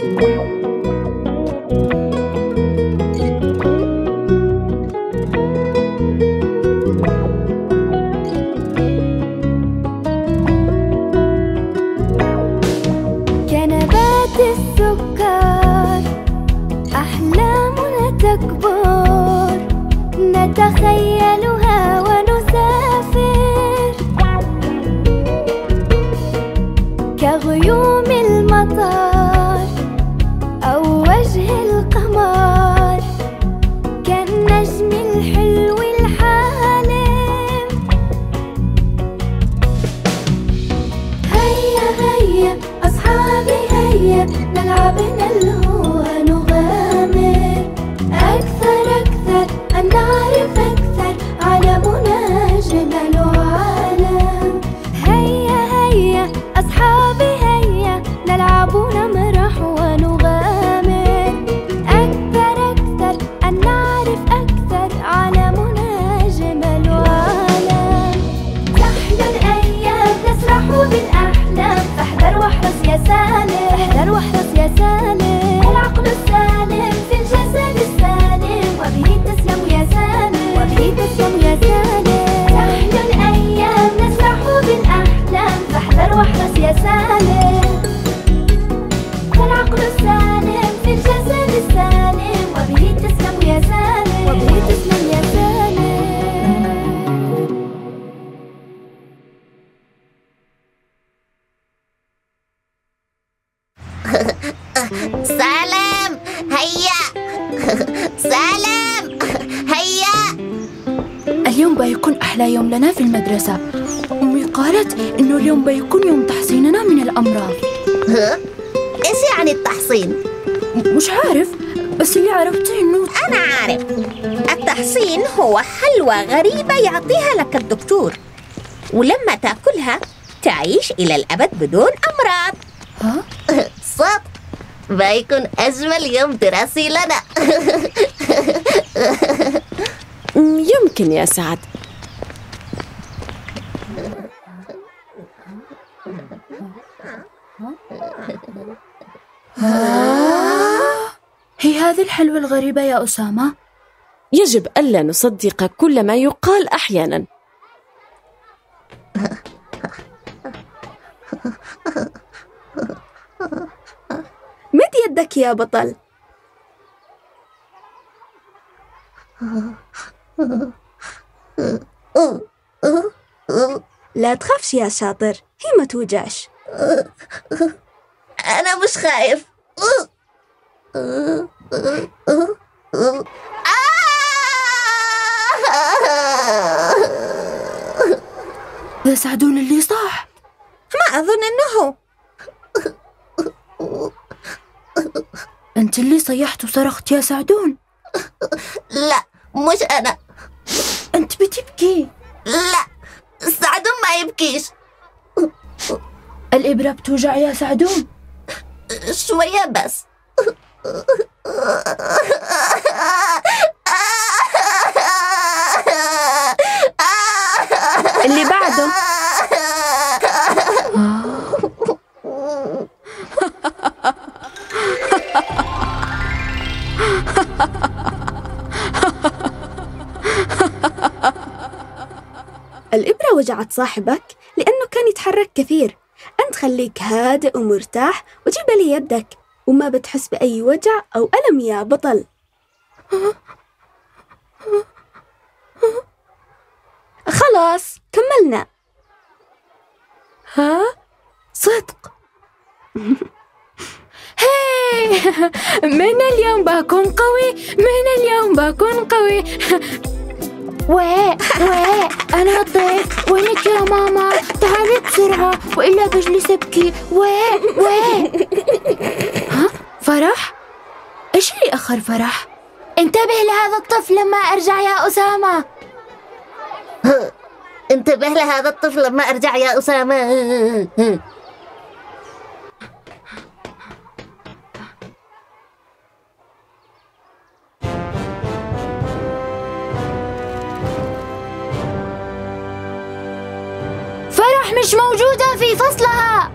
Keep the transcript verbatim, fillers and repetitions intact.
كنبات السكر أحلامنا تكبر، نتخيلها ونسافر كغيوم المطر أو وجه القمر، كالنجم الحلو الحالم. هيا هيا أصحابي هيا نلعب نلهو ونغامر، أكثر أكثر أن نعرف أكثر، عالمنا جمال عالم. هيا هيا أصحابي هيا نلعب ونمرح ونغامر، أكثر أكثر أن نعرف أكثر، عالمنا جمال عالم. تحلو الأيام نسرح بالأحلام، فاحذر واحرص يا سالم، احذر واحرص يا سالم. العقل السالم في الجسد السالم، وبه تسلم يا سالم، وبه تسلم يا سالم. تحلو الأيام نسرح بالأحلام، فاحذر واحرص يا سالم. العقل السالم في الجسد السالم، وبه تسلم يا سالم، وبه تسلم يا سالم. سالم هيا سالم هيا. اليوم بيكون أحلى يوم لنا في المدرسة. أمي قالت إنه اليوم بيكون يوم تحصيننا من الأمراض. ها؟ إيش يعني التحصين؟ مش عارف، بس اللي عرفته إنه أنا عارف. التحصين هو حلوى غريبة يعطيها لك الدكتور، ولما تأكلها تعيش إلى الأبد بدون أمراض. ها؟ صدق، بيكون أجمل يوم دراسي لنا. يمكن يا سعد. هي هذه الحلوى الغريبة يا أسامة؟ يجب ألا نصدق كل ما يقال أحيانا. مد يدك يا بطل. لا تخافش يا شاطر، هي ما توجعش. أنا مش خايف. يا سعدون اللي صح. ما أظن أنه أنت اللي صيحت وصرخت يا سعدون. لا، مش أنا. أنت بتبكي. لا، سعدون ما يبكيش. الإبرة بتوجع يا سعدون؟ شوية بس. اللي بعده. الإبرة وجعت صاحبك لأنه كان يتحرك كثير. أنت خليك هادئ ومرتاح وجيب لي يدك، وما بتحس بأي وجع أو ألم يا بطل. خلاص كملنا. ها؟ صدق. هاي، من اليوم بكون قوي، من اليوم بكون قوي. ويه ويه أنا الضيف، وينك يا ماما؟ تعالي بسرعة وإلا بجلس أبكي. ويه ويه. ها؟ فرح؟ إيش اللي أخر فرح؟ انتبه لهذا الطفل لما أرجع يا أسامة. انتبه لهذا الطفل لما أرجع يا أسامة. فرح مش موجودة في فصلها.